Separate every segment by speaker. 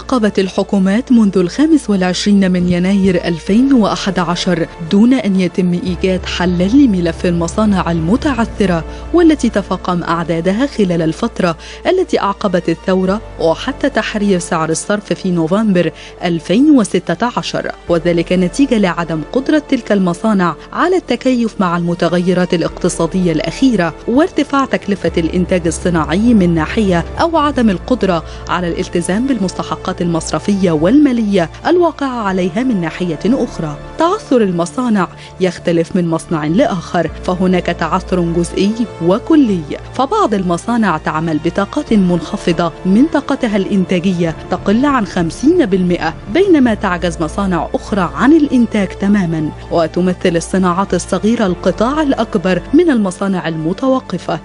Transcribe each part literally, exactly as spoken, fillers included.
Speaker 1: تعاقبت الحكومات منذ الخامس والعشرين من يناير ألفين وأحد عشر دون أن يتم إيجاد حل لملف المصانع المتعثرة والتي تفاقم أعدادها خلال الفترة التي أعقبت الثورة وحتى تحرير سعر الصرف في نوفمبر ألفين وستة عشر، وذلك نتيجة لعدم قدرة تلك المصانع على التكيف مع المتغيرات الاقتصادية الأخيرة وارتفاع تكلفة الإنتاج الصناعي من ناحية أو عدم القدرة على الالتزام بالمستحقات المصرفية والمالية الواقعة عليها من ناحية أخرى. تعثر المصانع يختلف من مصنع لآخر، فهناك تعثر جزئي وكلي، فبعض المصانع تعمل بطاقات منخفضة من طاقتها الإنتاجية تقل عن خمسين بالمئة، بينما تعجز مصانع أخرى عن الإنتاج تماما، وتمثل الصناعات الصغيرة القطاع الأكبر من المصانع المتوقفة.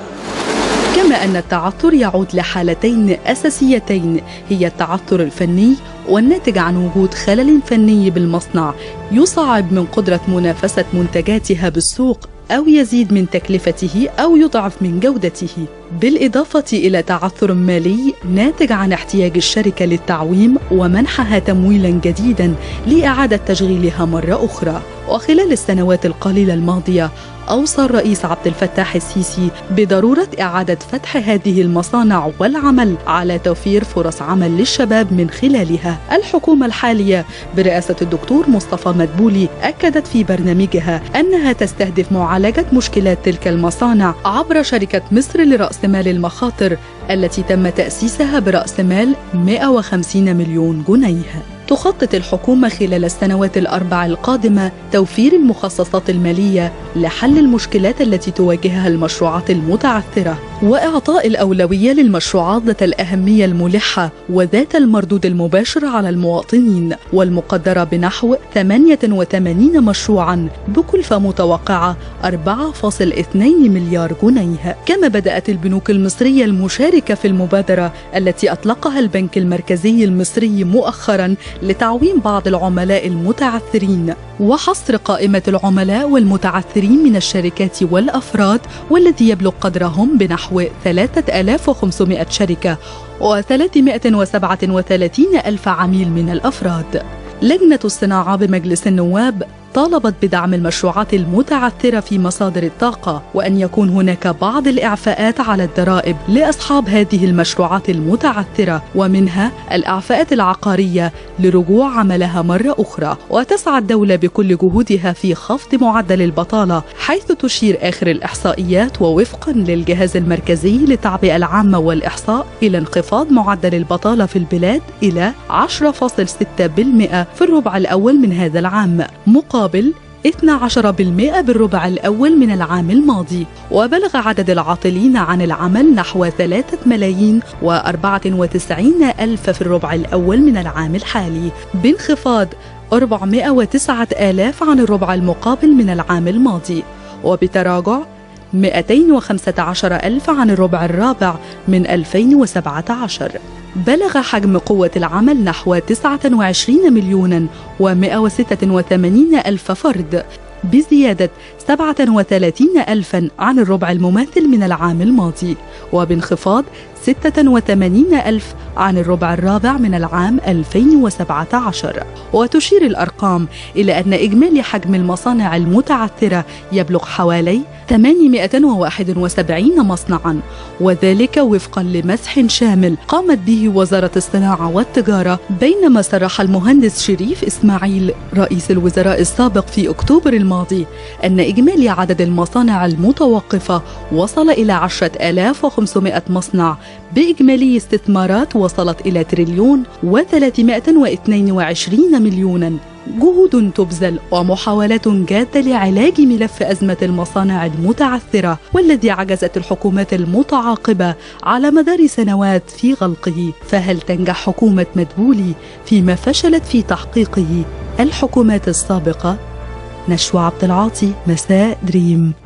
Speaker 1: كما أن التعثر يعود لحالتين أساسيتين، هي التعثر الفني والناتج عن وجود خلل فني بالمصنع يصعب من قدرة منافسة منتجاتها بالسوق أو يزيد من تكلفته أو يضعف من جودته، بالإضافة إلى تعثر مالي ناتج عن احتياج الشركة للتعويم ومنحها تمويلا جديدا لإعادة تشغيلها مرة أخرى. وخلال السنوات القليلة الماضية أوصى الرئيس عبد الفتاح السيسي بضرورة إعادة فتح هذه المصانع والعمل على توفير فرص عمل للشباب من خلالها. الحكومة الحالية برئاسة الدكتور مصطفى مدبولي أكدت في برنامجها أنها تستهدف معالجة مشكلات تلك المصانع عبر شركة مصر لرأس مال المخاطر التي تم تأسيسها برأس مال مئة وخمسين مليون جنيه. تخطط الحكومة خلال السنوات الأربع القادمة توفير المخصصات المالية لحل المشكلات التي تواجهها المشروعات المتعثرة وإعطاء الأولوية للمشروعات ذات الأهمية الملحة وذات المردود المباشر على المواطنين، والمقدرة بنحو ثمانية وثمانين مشروعا بكلفة متوقعة أربعة فاصلة اثنين مليار جنيه. كما بدأت البنوك المصرية المشاركة في المبادرة التي أطلقها البنك المركزي المصري مؤخرا لتعويم بعض العملاء المتعثرين وحصر قائمة العملاء والمتعثرين من الشركات والأفراد والذي يبلغ قدرهم بنحو ثلاثة آلاف وخمسمائة شركة وثلاثمائة وسبعة وثلاثين ألف عميل من الأفراد. لجنة الصناعة بمجلس النواب طالبت بدعم المشروعات المتعثرة في مصادر الطاقة وأن يكون هناك بعض الإعفاءات على الضرائب لأصحاب هذه المشروعات المتعثرة، ومنها الإعفاءات العقارية لرجوع عملها مرة أخرى. وتسعى الدولة بكل جهودها في خفض معدل البطالة، حيث تشير آخر الإحصائيات ووفقا للجهاز المركزي للتعبئة العامة والإحصاء إلى انخفاض معدل البطالة في البلاد إلى عشرة فاصلة ستة بالمئة في الربع الأول من هذا العام مقابل اثني عشر بالمئة بالربع الأول من العام الماضي. وبلغ عدد العاطلين عن العمل نحو ثلاثة ملايين وأربعة وتسعين ألف في الربع الأول من العام الحالي، بانخفاض أربعمائة وتسعة آلاف عن الربع المقابل من العام الماضي، وبتراجع مئتين وخمسة عشر ألف عن الربع الرابع من ألفين وسبعة عشر. بلغ حجم قوة العمل نحو تسعة وعشرين مليونا ومئة وستة وثمانين ألف فرد، بزيادة سبعة وثلاثين ألفا عن الربع المماثل من العام الماضي، وبانخفاض ستة وثمانين ألف عن الربع الرابع من العام ألفين وسبعة عشر. وتشير الأرقام إلى أن إجمالي حجم المصانع المتعثرة يبلغ حوالي ثمانمائة وواحد وسبعين مصنعا، وذلك وفقا لمسح شامل قامت به وزارة الصناعة والتجارة، بينما صرح المهندس شريف إسماعيل رئيس الوزراء السابق في أكتوبر الماضي أن إجمالي عدد المصانع المتوقفة وصل إلى عشرة آلاف وخمسمائة مصنع بإجمالي استثمارات وصلت إلى تريليون وثلاثمائة واثنين وعشرين مليونا. جهود تبذل ومحاولات جادة لعلاج ملف أزمة المصانع المتعثرة والذي عجزت الحكومات المتعاقبة على مدار سنوات في غلقه. فهل تنجح حكومة مدبولي فيما فشلت في تحقيقه الحكومات السابقة؟ نشوى عبد العاطي، مساء دريم.